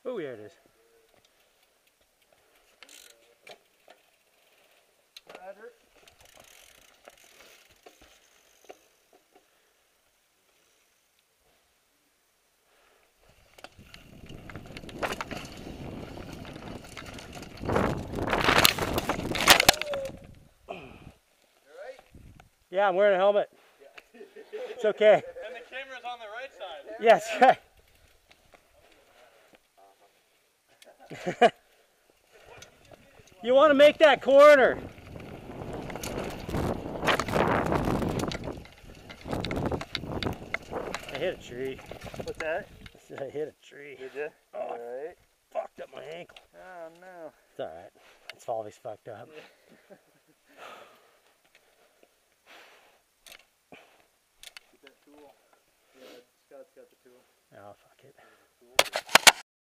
Oh, yeah, it is. Roger. Yeah, I'm wearing a helmet. Yeah. It's okay. And the camera's on the right side. Yes. You want to make that corner. I hit a tree. What's that? I hit a tree. Did you? Oh, Alright. Fucked up my ankle. Oh no. It's alright. It's always fucked up. Yeah. Get that tool. Yeah, Scott's got the tool. Oh, fuck it.